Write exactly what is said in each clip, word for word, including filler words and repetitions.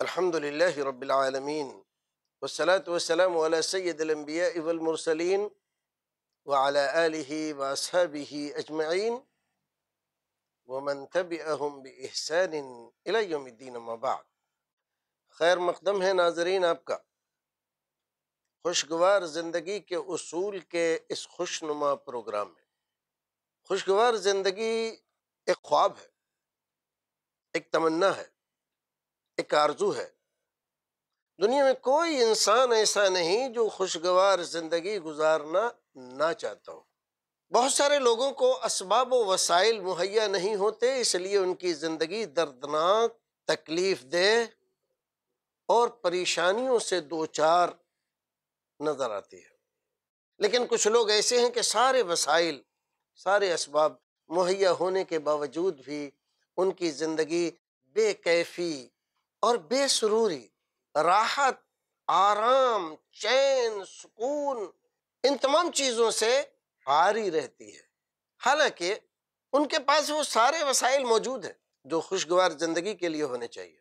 الحمد للہ رب العالمین والصلاة والسلام علی سید الانبیاء والمرسلین وعلی آلہ واصحابہ اجمعین ومن تبعہم بإحسان الی یوم الدین اما بعد۔ خیر مقدم ہے ناظرین آپ کا خوشگوار زندگی کے اصول کے اس خوشنما پروگرام میں۔ خوشگوار زندگی ایک خواب ہے، ایک تمنا ہے، ایک آرزو ہے۔ دنیا میں کوئی انسان ایسا نہیں جو خوشگوار زندگی گزارنا نہ چاہتا ہو۔ بہت سارے لوگوں کو اسباب و وسائل مہیا نہیں ہوتے، اس لیے ان کی زندگی دردناک، تکلیف دہ اور پریشانیوں سے دوچار نظر آتی ہے۔ لیکن کچھ لوگ ایسے ہیں کہ سارے وسائل، سارے اسباب مہیا ہونے کے باوجود بھی ان کی زندگی بے کیفی اور بے سروری، راحت، آرام، چین، سکون، ان تمام چیزوں سے عاری رہتی ہے، حالانکہ ان کے پاس وہ سارے وسائل موجود ہیں جو خوشگوار زندگی کے لیے ہونے چاہیے،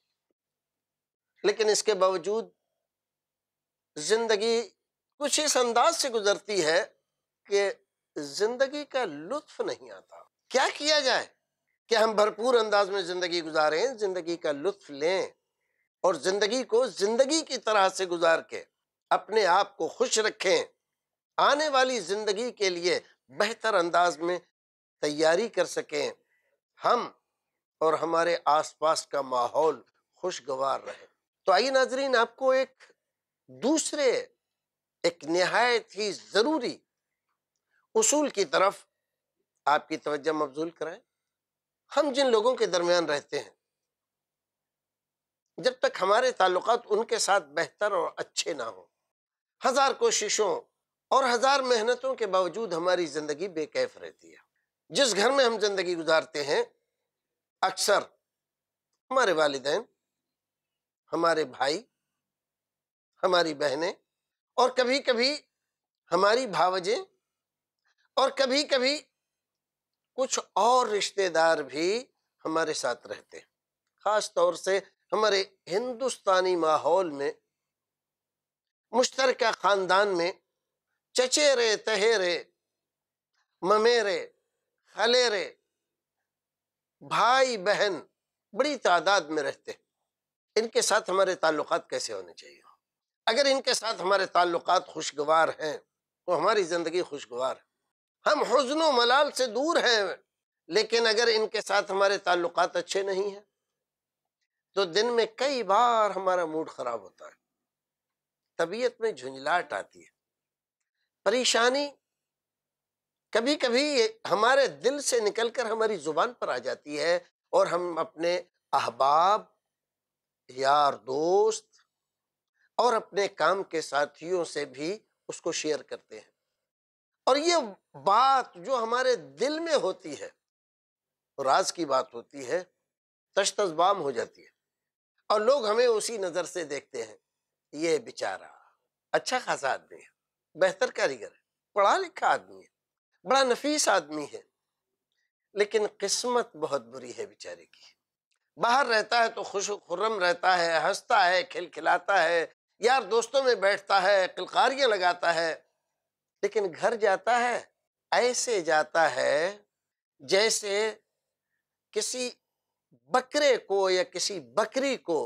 لیکن اس کے باوجود زندگی کچھ اس انداز سے گزرتی ہے کہ زندگی کا لطف نہیں آتا۔ کیا کیا جائے کہ ہم بھرپور انداز میں زندگی گزاریں، زندگی کا لطف لیں اور زندگی کو زندگی کی طرح سے گزار کے اپنے آپ کو خوش رکھیں، آنے والی زندگی کے لیے بہتر انداز میں تیاری کر سکیں، ہم اور ہمارے آس پاس کا ماحول خوشگوار رہے۔ تو آئیے ناظرین، آپ کو ایک دوسرے ایک نہایت ہی ضروری اصول کی طرف آپ کی توجہ مبذول کرائیں۔ ہم جن لوگوں کے درمیان رہتے ہیں، جب تک ہمارے تعلقات ان کے ساتھ بہتر اور اچھے نہ ہوں، ہزار کوششوں اور ہزار محنتوں کے باوجود ہماری زندگی بے کیف رہتی ہے۔ جس گھر میں ہم زندگی گزارتے ہیں، اکثر ہمارے والدین، ہمارے بھائی، ہماری بہنیں اور کبھی کبھی ہماری بھاوجیں اور کبھی کبھی کچھ اور رشتہ دار بھی ہمارے ساتھ رہتے ہیں۔ خاص طور سے ہمارے ہندوستانی ماحول میں، مشترکہ خاندان میں چچیرے، تہیرے، ممیرے، خلیرے، بھائی بہن بڑی تعداد میں رہتے ہیں۔ ان کے ساتھ ہمارے تعلقات کیسے ہونے چاہیے؟ اگر ان کے ساتھ ہمارے تعلقات خوشگوار ہیں تو ہماری زندگی خوشگوار ہے۔ ہم حزن و ملال سے دور ہیں، لیکن اگر ان کے ساتھ ہمارے تعلقات اچھے نہیں ہیں تو دن میں کئی بار ہمارا موڈ خراب ہوتا ہے، طبیعت میں جھنجھلاہٹ آتی ہے، پریشانی کبھی کبھی ہمارے دل سے نکل کر ہماری زبان پر آ جاتی ہے اور ہم اپنے احباب، یار دوست اور اپنے کام کے ساتھیوں سے بھی اس کو شیئر کرتے ہیں، اور یہ بات جو ہمارے دل میں ہوتی ہے، راز کی بات ہوتی ہے، تشت ازبام ہو جاتی ہے، اور لوگ ہمیں اسی نظر سے دیکھتے ہیں، یہ بیچارہ اچھا خاصا آدمی ہے، بہتر کاریگر ہے، پڑھا لکھا آدمی ہے، بڑا نفیس آدمی ہے، لیکن قسمت بہت بری ہے بیچارے کی۔ باہر رہتا ہے تو خوش و خرم رہتا ہے، ہنستا ہے، کھلکھلاتا ہے، یار دوستوں میں بیٹھتا ہے، قلقاریاں لگاتا ہے، لیکن گھر جاتا ہے ایسے جاتا ہے جیسے کسی بکرے کو یا کسی بکری کو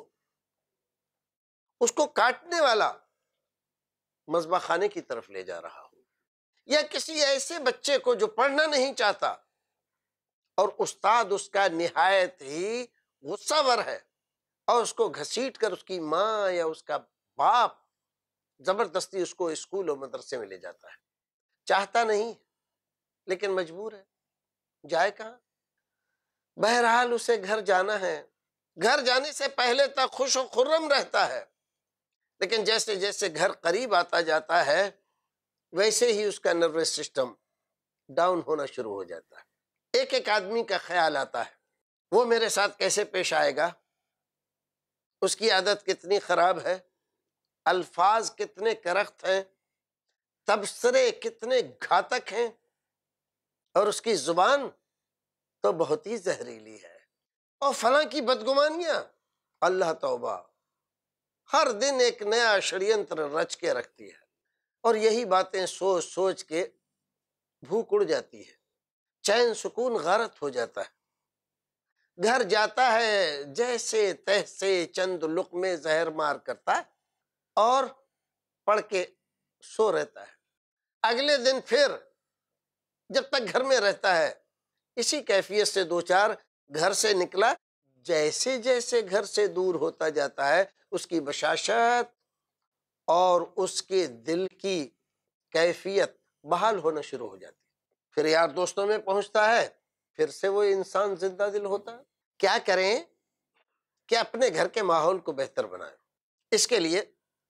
اس کو کاٹنے والا مذبح خانے کی طرف لے جا رہا ہو، یا کسی ایسے بچے کو جو پڑھنا نہیں چاہتا اور استاد اس کا نہایت ہی غصہ ور ہے اور اس کو گھسیٹ کر اس کی ماں یا اس کا باپ زبردستی اس کو اسکول اور مدرسے میں لے جاتا ہے۔ چاہتا نہیں لیکن مجبور ہے، جائے کہاں؟ بہرحال اسے گھر جانا ہے۔ گھر جانے سے پہلے تک خوش و خرم رہتا ہے، لیکن جیسے جیسے گھر قریب آتا جاتا ہے ویسے ہی اس کا نروس سسٹم ڈاؤن ہونا شروع ہو جاتا ہے۔ ایک ایک آدمی کا خیال آتا ہے، وہ میرے ساتھ کیسے پیش آئے گا، اس کی عادت کتنی خراب ہے، الفاظ کتنے کرخت ہیں، تبصرے کتنے گھاتک ہیں، اور اس کی زبان تو بہت ہی زہریلی ہے، اور فلاں کی بدگمانیاں اللہ توبہ ہر دن ایک نیا شڑینتر رچ کے رکھتی ہے، اور یہی باتیں سوچ سوچ کے بھوک اڑ جاتی ہے، چین سکون غارت ہو جاتا ہے، گھر جاتا ہے جیسے تیسے چند لقمے زہر مار کرتا ہے اور پڑھ کے سو رہتا ہے۔ اگلے دن پھر جب تک گھر میں رہتا ہے اسی کیفیت سے دو چار، گھر سے نکلا جیسے جیسے گھر سے دور ہوتا جاتا ہے اس کی بشاشت اور اس کے دل کی کیفیت بحال ہونا شروع ہو جاتی ہے، پھر یار دوستوں میں پہنچتا ہے، پھر سے وہ انسان زندہ دل ہوتا ہے۔ کیا کریں کہ اپنے گھر کے ماحول کو بہتر بنائیں؟ اس کے لیے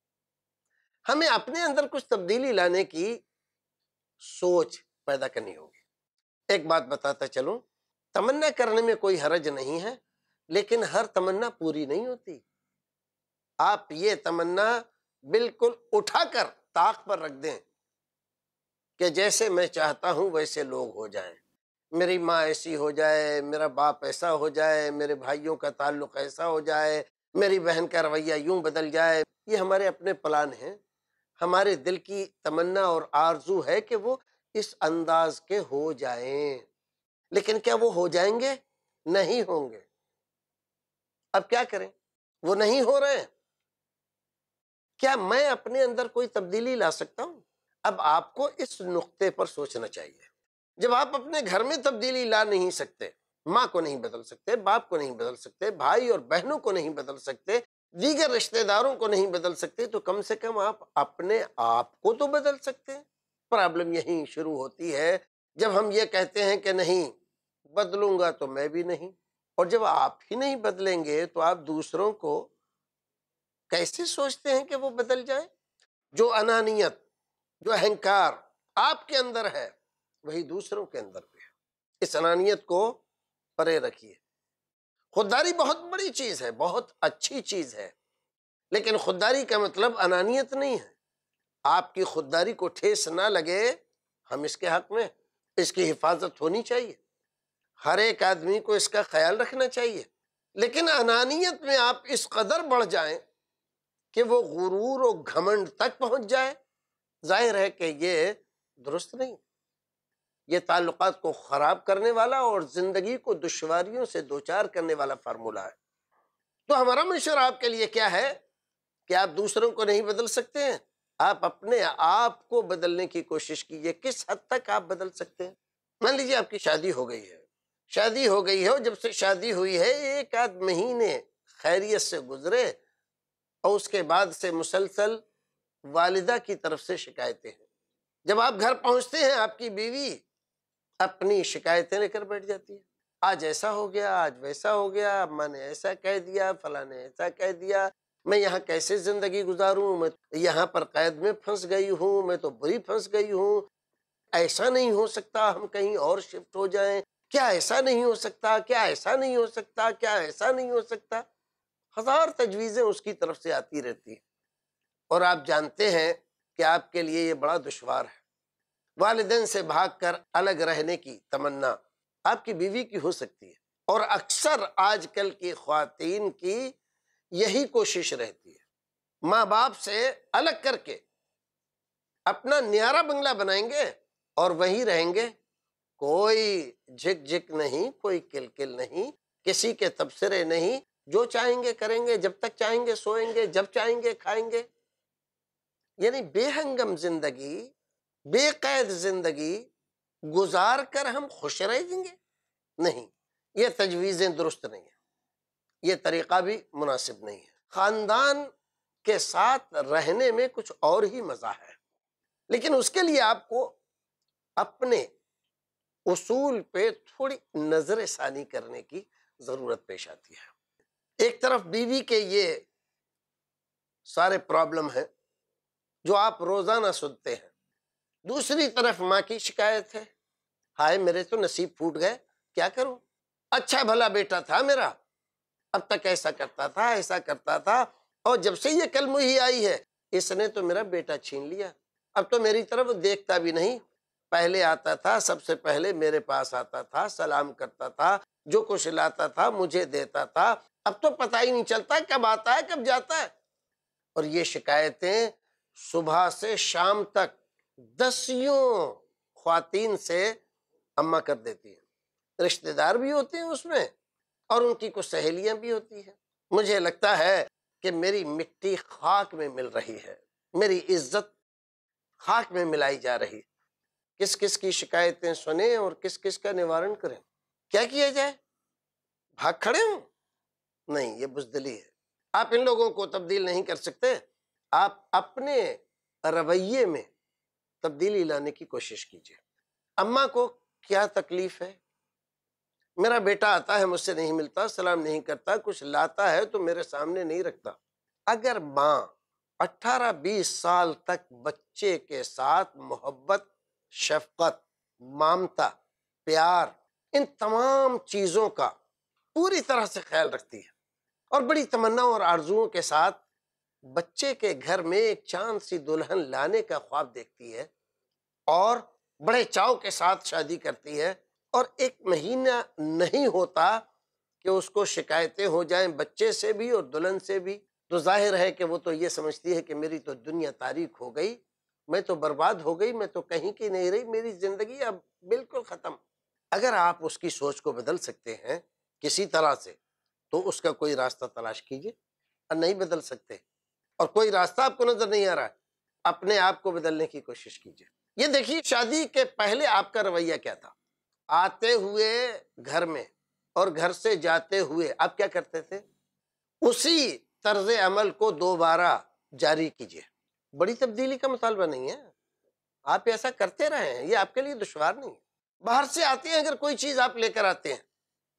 ہمیں اپنے اندر کچھ تبدیلی لانے کی سوچ پیدا کرنی ہوگی۔ ایک بات بتاتا چلوں، تمنا کرنے میں کوئی حرج نہیں ہے، لیکن ہر تمنا پوری نہیں ہوتی۔ آپ یہ تمنا بالکل اٹھا کر طاق پر رکھ دیں کہ جیسے میں چاہتا ہوں ویسے لوگ ہو جائیں، میری ماں ایسی ہو جائے، میرا باپ ایسا ہو جائے، میرے بھائیوں کا تعلق ایسا ہو جائے، میری بہن کا رویہ یوں بدل جائے۔ یہ ہمارے اپنے پلان ہیں، ہمارے دل کی تمنا اور آرزو ہے کہ وہ اس انداز کے ہو جائیں، لیکن کیا وہ ہو جائیں گے؟ نہیں ہوں گے۔ اب کیا کریں؟ وہ نہیں ہو رہے ہیں، کیا میں اپنے اندر کوئی تبدیلی لا سکتا ہوں؟ اب آپ کو اس نقطے پر سوچنا چاہیے۔ جب آپ اپنے گھر میں تبدیلی لا نہیں سکتے، ماں کو نہیں بدل سکتے، باپ کو نہیں بدل سکتے، بھائی اور بہنوں کو نہیں بدل سکتے، دیگر رشتہ داروں کو نہیں بدل سکتے، تو کم سے کم آپ اپنے آپ کو تو بدل سکتے ہیں۔ پرابلم یہیں شروع ہوتی ہے جب ہم یہ کہتے ہیں کہ نہیں بدلوں گا تو میں بھی نہیں، اور جب آپ ہی نہیں بدلیں گے تو آپ دوسروں کو کیسے سوچتے ہیں کہ وہ بدل جائیں؟ جو انانیت، جو اہنکار آپ کے اندر ہے وہی دوسروں کے اندر بھی ہے۔ اس انانیت کو پرے رکھیے۔ خودداری بہت بڑی چیز ہے، بہت اچھی چیز ہے، لیکن خودداری کا مطلب انانیت نہیں ہے۔ آپ کی خودداری کو ٹھیس نہ لگے، ہم اس کے حق میں، اس کی حفاظت ہونی چاہیے، ہر ایک آدمی کو اس کا خیال رکھنا چاہیے، لیکن انانیت میں آپ اس قدر بڑھ جائیں کہ وہ غرور و گھمنڈ تک پہنچ جائے، ظاہر ہے کہ یہ درست نہیں، یہ تعلقات کو خراب کرنے والا اور زندگی کو دشواریوں سے دوچار کرنے والا فارمولہ ہے۔ تو ہمارا مشورہ آپ کے لیے کیا ہے کہ آپ دوسروں کو نہیں بدل سکتے ہیں، آپ اپنے آپ کو بدلنے کی کوشش کیجئے۔ کس حد تک آپ بدل سکتے ہیں؟ مان لیجیے آپ کی شادی ہو گئی ہے، شادی ہو گئی ہے اور جب سے شادی ہوئی ہے ایک آدھ مہینے خیریت سے گزرے اور اس کے بعد سے مسلسل والدہ کی طرف سے شکایتیں ہیں۔ جب آپ گھر پہنچتے ہیں آپ کی بیوی اپنی شکایتیں لے کر بیٹھ جاتی ہے، آج ایسا ہو گیا، آج ویسا ہو گیا، اماں نے ایسا کہہ دیا، فلاں نے ایسا کہہ دیا، میں یہاں کیسے زندگی گزاروں، میں یہاں پر قید میں پھنس گئی ہوں، میں تو بری پھنس گئی ہوں، ایسا نہیں ہو سکتا ہم کہیں اور شفٹ ہو جائیں، کیا ایسا نہیں ہو سکتا، کیا ایسا نہیں ہو سکتا، کیا ایسا نہیں ہو سکتا، ہزار تجویزیں اس کی طرف سے آتی رہتی ہیں، اور آپ جانتے ہیں کہ آپ کے لیے یہ بڑا دشوار ہے۔ والدین سے بھاگ کر الگ رہنے کی تمنا آپ کی بیوی کی ہو سکتی ہے، اور اکثر آج کل کی خواتین کی یہی کوشش رہتی ہے، ماں باپ سے الگ کر کے اپنا نیارہ بنگلہ بنائیں گے اور وہیں رہیں گے، کوئی جھک جھک نہیں، کوئی کل کل نہیں، کسی کے تبصرے نہیں، جو چاہیں گے کریں گے، جب تک چاہیں گے سوئیں گے، جب چاہیں گے کھائیں گے، یعنی بے ہنگم زندگی، بے قید زندگی گزار کر ہم خوش رہیں گے؟ نہیں، یہ تجویزیں درست نہیں ہیں، یہ طریقہ بھی مناسب نہیں ہے۔ خاندان کے ساتھ رہنے میں کچھ اور ہی مزہ ہے، لیکن اس کے لیے آپ کو اپنے اصول پہ تھوڑی نظر ثانی کرنے کی ضرورت پیش آتی ہے۔ ایک طرف بیوی کے یہ سارے پرابلم ہیں جو آپ روزانہ سنتے ہیں، دوسری طرف ماں کی شکایت ہے، ہائے میرے تو نصیب پھوٹ گئے، کیا کروں، اچھا بھلا بیٹا تھا میرا، اب تک ایسا کرتا تھا ایسا کرتا تھا، اور جب سے یہ کل مہی آئی ہے اس نے تو میرا بیٹا چھین لیا، اب تو میری طرف دیکھتا بھی نہیں، پہلے آتا تھا، سب سے پہلے میرے پاس آتا تھا، سلام کرتا تھا، جو کچھ لاتا تھا مجھے دیتا تھا، اب تو پتہ ہی نہیں چلتا کب آتا ہے کب جاتا ہے. اور یہ شکایتیں صبح سے شام تک دسیوں خواتین سے اماں کر دیتی ہیں. رشتہ دار بھی ہوتے ہیں اس میں اور ان کی کچھ سہیلیاں بھی ہوتی ہیں. مجھے لگتا ہے کہ میری مٹی خاک میں مل رہی ہے، میری عزت خاک میں ملائی جا رہی ہے. کس کس کی شکایتیں سنیں اور کس کس کا نوارن کریں؟ کیا کیا جائے؟ بھاگ کھڑے ہوں؟ نہیں، یہ بزدلی ہے. آپ ان لوگوں کو تبدیل نہیں کر سکتے. آپ اپنے رویے میں تبدیلی لانے کی کوشش کیجیے. اماں کو کیا تکلیف ہے؟ میرا بیٹا آتا ہے، مجھ سے نہیں ملتا، سلام نہیں کرتا، کچھ لاتا ہے تو میرے سامنے نہیں رکھتا. اگر ماں اٹھارہ بیس سال تک بچے کے ساتھ محبت، شفقت، مامتا، پیار، ان تمام چیزوں کا پوری طرح سے خیال رکھتی ہے اور بڑی تمنا اور آرزوؤں کے ساتھ بچے کے گھر میں ایک چاند سی دلہن لانے کا خواب دیکھتی ہے اور بڑے چاؤ کے ساتھ شادی کرتی ہے، اور ایک مہینہ نہیں ہوتا کہ اس کو شکایتیں ہو جائیں بچے سے بھی اور دلہن سے بھی، تو ظاہر ہے کہ وہ تو یہ سمجھتی ہے کہ میری تو دنیا تاریک ہو گئی، میں تو برباد ہو گئی، میں تو کہیں کی نہیں رہی، میری زندگی اب بالکل ختم. اگر آپ اس کی سوچ کو بدل سکتے ہیں کسی طرح سے تو اس کا کوئی راستہ تلاش کیجیے. اور نہیں بدل سکتے اور کوئی راستہ آپ کو نظر نہیں آ رہا ہے، اپنے آپ کو بدلنے کی کوشش کیجیے. یہ دیکھیے، شادی کے پہلے آپ کا رویہ کیا تھا؟ آتے ہوئے گھر میں اور گھر سے جاتے ہوئے آپ کیا کرتے تھے؟ اسی طرز عمل کو دوبارہ جاری کیجیے. بڑی تبدیلی کا مطالبہ نہیں ہے، آپ ایسا کرتے رہے ہیں، یہ آپ کے لیے دشوار نہیں ہے. باہر سے آتے ہیں، اگر کوئی چیز آپ لے کر آتے ہیں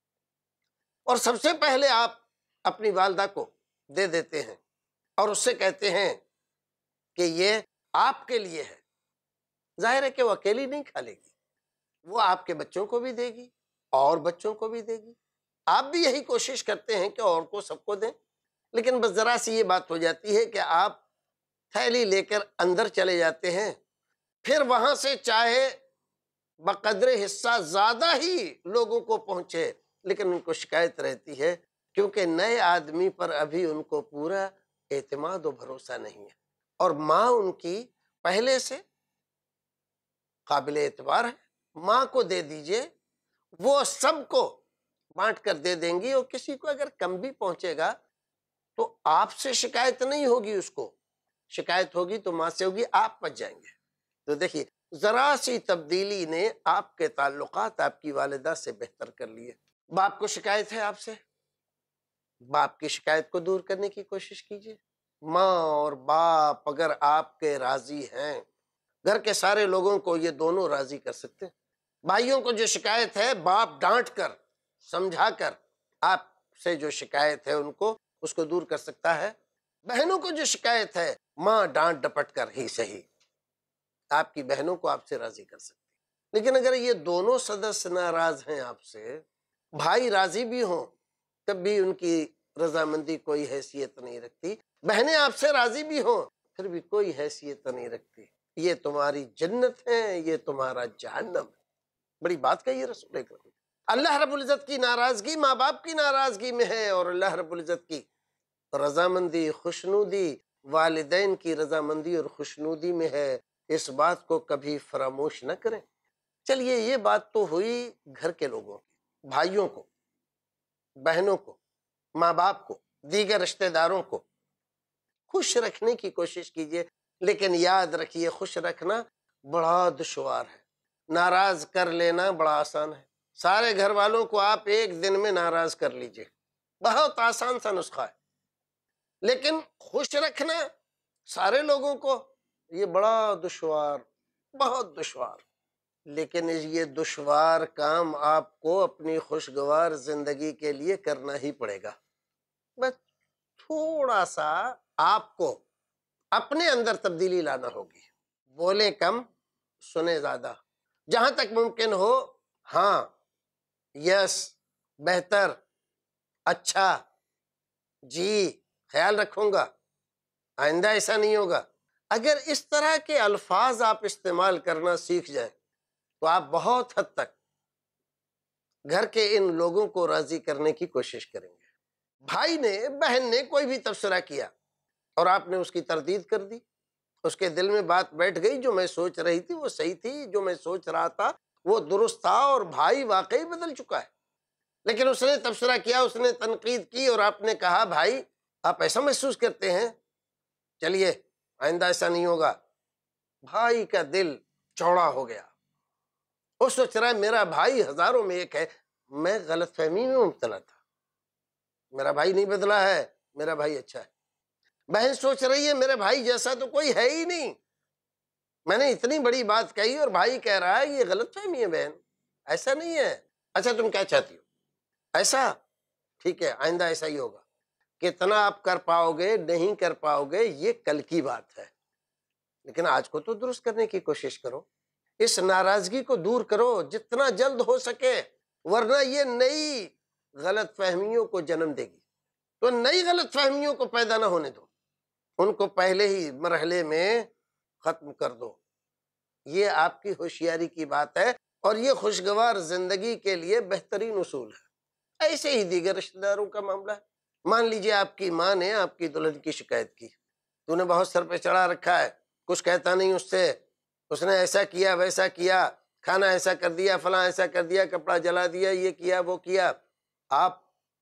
اور سب سے پہلے آپ اپنی والدہ کو دے دیتے ہیں اور اس سے کہتے ہیں کہ یہ آپ کے لیے ہے، ظاہر ہے کہ وہ اکیلی نہیں کھا لے گی، وہ آپ کے بچوں کو بھی دے گی اور بچوں کو بھی دے گی. آپ بھی یہی کوشش کرتے ہیں کہ اور کو سب کو دیں، لیکن بس ذرا سی یہ بات ہو جاتی ہے کہ آپ تھیلی لے کر اندر چلے جاتے ہیں، پھر وہاں سے چاہے بقدر حصہ زیادہ ہی لوگوں کو پہنچے، لیکن ان کو شکایت رہتی ہے کیونکہ نئے آدمی پر ابھی ان کو پورا اعتماد و بھروسہ نہیں ہے، اور ماں ان کی پہلے سے قابل اعتبار ہے. ماں کو دے دیجئے، وہ سب کو بانٹ کر دے دیں گی، اور کسی کو اگر کم بھی پہنچے گا تو آپ سے شکایت نہیں ہوگی، اس کو شکایت ہوگی تو ماں سے ہوگی، آپ بچ جائیں گے. تو دیکھیے، ذرا سی تبدیلی نے آپ کے تعلقات آپ کی والدہ سے بہتر کر لیے. باپ کو شکایت ہے آپ سے، باپ کی شکایت کو دور کرنے کی کوشش کیجیے. ماں اور باپ اگر آپ کے راضی ہیں، گھر کے سارے لوگوں کو یہ دونوں راضی کر سکتے ہیں. بھائیوں کو جو شکایت ہے، باپ ڈانٹ کر سمجھا کر آپ سے جو شکایت ہے ان کو اس کو دور کر سکتا ہے. بہنوں کو جو شکایت ہے، ماں ڈانٹ ڈپٹ کر ہی صحیح آپ کی بہنوں کو آپ سے راضی کر سکتی. لیکن اگر یہ دونوں سدس ناراض ہیں آپ سے، بھائی راضی بھی ہوں تب بھی ان کی رضامندی کوئی حیثیت نہیں رکھتی، بہنیں آپ سے راضی بھی ہوں پھر بھی کوئی حیثیت نہیں رکھتی، یہ تمہاری جنت ہے، یہ تمہارا جہنم ہے. بڑی بات کہی ہے رسول اکرم. اللہ رب العزت کی ناراضگی ماں باپ کی ناراضگی میں ہے، اور اللہ رب العزت کی رضامندی، خوشنودی والدین کی رضامندی اور خوشنودی میں ہے. اس بات کو کبھی فراموش نہ کریں. چلیے، یہ بات تو ہوئی گھر کے لوگوں کی، بھائیوں کو، بہنوں کو، ماں باپ کو، دیگر رشتہ داروں کو خوش رکھنے کی کوشش کیجیے. لیکن یاد رکھیے، خوش رکھنا بڑا دشوار ہے، ناراض کر لینا بڑا آسان ہے. سارے گھر والوں کو آپ ایک دن میں ناراض کر لیجیے، بہت آسان سا نسخہ ہے. لیکن خوش رکھنا سارے لوگوں کو، یہ بڑا دشوار، بہت دشوار. لیکن یہ دشوار کام آپ کو اپنی خوشگوار زندگی کے لیے کرنا ہی پڑے گا. بس تھوڑا سا آپ کو اپنے اندر تبدیلی لانا ہوگی. بولے کم، سنے زیادہ، جہاں تک ممکن ہو ہاں، یس، بہتر، اچھا، جی، خیال رکھوں گا، آئندہ ایسا نہیں ہوگا. اگر اس طرح کے الفاظ آپ استعمال کرنا سیکھ جائیں تو آپ بہت حد تک گھر کے ان لوگوں کو راضی کرنے کی کوشش کریں گے. بھائی نے بہن نے کوئی بھی تبصرہ کیا اور آپ نے اس کی تردید کر دی، اس کے دل میں بات بیٹھ گئی، جو میں سوچ رہی تھی وہ صحیح تھی، جو میں سوچ رہا تھا وہ درست تھا، اور بھائی واقعی بدل چکا ہے۔ لیکن اس نے تبصرہ کیا، اس نے تنقید کی، اور آپ نے کہا بھائی آپ ایسا محسوس کرتے ہیں، چلیے آئندہ ایسا نہیں ہوگا۔ بھائی کا دل چوڑا ہو گیا، وہ سوچ رہا ہے میرا بھائی ہزاروں میں ایک ہے، میں غلط فہمی میں مبتلا تھا، میرا بھائی نہیں بدلا ہے، میرا بھائی اچھا ہے۔ بہن سوچ رہی ہے میرے بھائی جیسا تو کوئی ہے ہی نہیں، میں نے اتنی بڑی بات کہی اور بھائی کہہ رہا ہے یہ غلط فہمی ہے بہن، ایسا نہیں ہے۔ اچھا تم کیا چاہتی ہو؟ ایسا؟ ٹھیک ہے آئندہ ایسا ہی ہوگا۔ کتنا آپ کر پاؤ گے نہیں کر پاؤ گے یہ کل کی بات ہے، لیکن آج کو تو درست کرنے کی کوشش کرو، اس ناراضگی کو دور کرو جتنا جلد ہو سکے، ورنہ یہ نئی غلط فہمیوں کو جنم دے گی۔ تو نئی غلط فہمیوں کو پیدا نہ ہونے دو، ان کو پہلے ہی مرحلے میں ختم کر دو۔ یہ آپ کی ہوشیاری کی بات ہے، اور یہ خوشگوار زندگی کے لیے بہترین اصول ہے۔ ایسے ہی دیگر رشتہ داروں کا معاملہ ہے۔ مان لیجئے آپ کی ماں نے آپ کی دلہن کی شکایت کی، تو نے بہت سر پہ چڑھا رکھا ہے، کچھ کہتا نہیں اس سے، اس نے ایسا کیا ویسا کیا، کھانا ایسا کر دیا، فلاں ایسا کر دیا، کپڑا جلا دیا، یہ کیا وہ کیا۔ آپ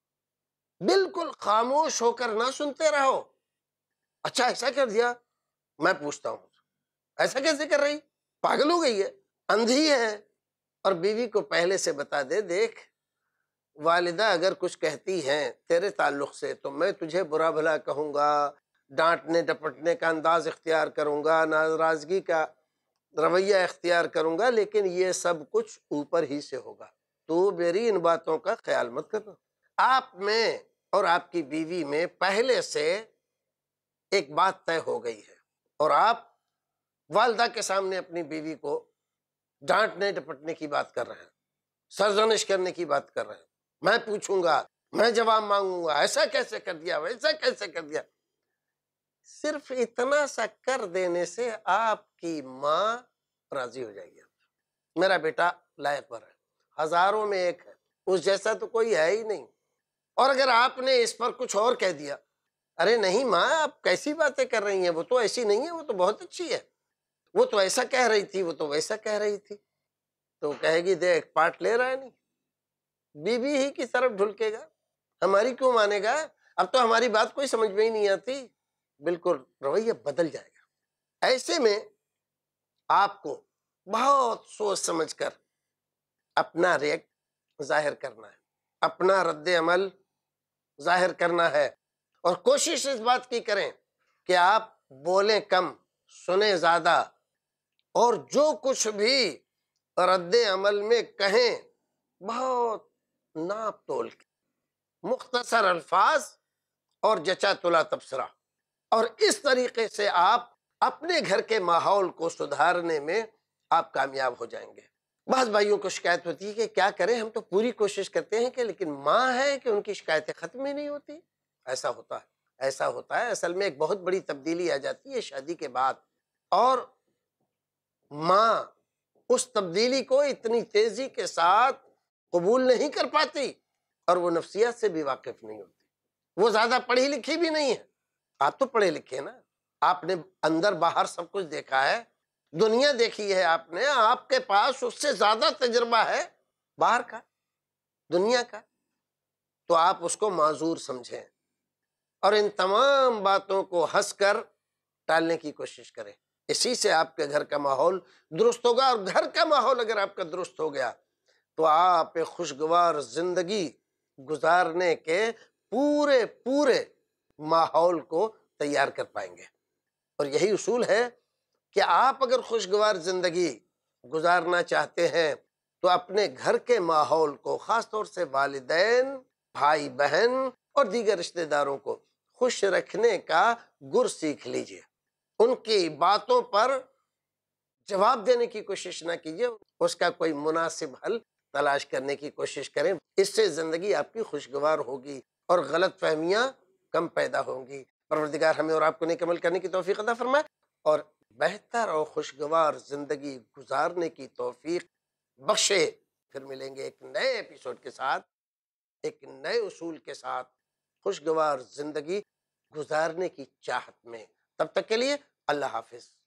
بالکل خاموش ہو کر نہ سنتے رہو۔ اچھا ایسا کر دیا؟ میں پوچھتا ہوں ایسا کیسے کر رہی؟ پاگل ہو گئی ہے، اندھی ہے؟ اور بیوی کو پہلے سے بتا دے، دیکھ والدہ اگر کچھ کہتی ہیں تیرے تعلق سے تو میں تجھے برا بھلا کہوں گا، ڈانٹنے ڈپٹنے کا انداز اختیار کروں گا، ناراضگی کا رویہ اختیار کروں گا، لیکن یہ سب کچھ اوپر ہی سے ہوگا، تو میری ان باتوں کا خیال مت کرنا۔ آپ میں اور آپ کی بیوی میں پہلے سے ایک بات طے ہو گئی ہے، اور آپ والدہ کے سامنے اپنی بیوی کو ڈانٹنے ڈپٹنے کی بات کر رہے ہیں، سرزنش کرنے کی بات کر رہے ہیں، میں پوچھوں گا، میں جواب مانگوں گا، ایسا کیسے کر دیا ویسا کیسے کر دیا۔ صرف اتنا سا کر دینے سے آپ کی ماں راضی ہو جائے گی، میرا بیٹا لائق پر ہے، ہزاروں میں ایک ہے، اس جیسا تو کوئی ہے ہی نہیں۔ اور اگر آپ نے اس پر کچھ اور کہہ دیا، ارے نہیں ماں آپ کیسی باتیں کر رہی ہیں، وہ تو ایسی نہیں ہے، وہ تو بہت اچھی ہے، وہ تو ایسا کہہ رہی تھی، وہ تو ویسا کہہ رہی تھی، تو کہے گی دیکھ پارٹ لے رہا ہے نہیں، بیوی ہی کی طرف ڈھلکے گا، ہماری کیوں مانے گا، اب تو ہماری بات کوئی سمجھ میں ہی نہیں آتی، بالکل رویہ بدل جائے گا۔ ایسے میں آپ کو بہت سوچ سمجھ کر اپنا ریئیکٹ ظاہر کرنا ہے، اپنا رد عمل ظاہر کرنا ہے، اور کوشش اس بات کی کریں کہ آپ بولیں کم سنیں زیادہ، اور جو کچھ بھی رد عمل میں کہیں بہت ناپ تول کے مختصر الفاظ اور جچا تلا تبصرہ، اور اس طریقے سے آپ اپنے گھر کے ماحول کو سدھارنے میں آپ کامیاب ہو جائیں گے۔ بعض بھائیوں کو شکایت ہوتی ہے کہ کیا کریں، ہم تو پوری کوشش کرتے ہیں کہ لیکن ماں ہے کہ ان کی شکایتیں ختم ہی نہیں ہوتی۔ ایسا ہوتا ہے ایسا ہوتا ہے اصل میں ایک بہت بڑی تبدیلی آ جاتی ہے شادی کے بعد، اور ماں اس تبدیلی کو اتنی تیزی کے ساتھ قبول نہیں کر پاتی، اور وہ نفسیات سے بھی واقف نہیں ہوتی، وہ زیادہ پڑھی لکھی بھی نہیں ہے۔ آپ تو پڑھے لکھے ہیں نا، آپ نے اندر باہر سب کچھ دیکھا ہے، دنیا دیکھی ہے آپ نے، آپ کے پاس اس سے زیادہ تجربہ ہے باہر کا، دنیا کا، تو آپ اس کو معذور سمجھیں، اور ان تمام باتوں کو ہنس کر ٹالنے کی کوشش کریں۔ اسی سے آپ کے گھر کا ماحول درست ہوگا، اور گھر کا ماحول اگر آپ کا درست ہو گیا تو آپ ایک خوشگوار زندگی گزارنے کے پورے پورے ماحول کو تیار کر پائیں گے۔ اور یہی اصول ہے کہ آپ اگر خوشگوار زندگی گزارنا چاہتے ہیں تو اپنے گھر کے ماحول کو، خاص طور سے والدین، بھائی بہن اور دیگر رشتہ داروں کو خوش رکھنے کا گر سیکھ لیجئے، ان کی باتوں پر جواب دینے کی کوشش نہ کیجیے، اس کا کوئی مناسب حل تلاش کرنے کی کوشش کریں، اس سے زندگی آپ کی خوشگوار ہوگی اور غلط فہمیاں کم پیدا ہوں گی۔ پروردگار ہمیں اور آپ کو نیک عمل کرنے کی توفیق عطا فرمائے، اور بہتر اور خوشگوار زندگی گزارنے کی توفیق بخشے۔ پھر ملیں گے ایک نئے ایپیسوڈ کے ساتھ، ایک نئے اصول کے ساتھ۔ خوشگوار زندگی گزارنے کی چاہت میں۔ تب تک کے لیے اللہ حافظ۔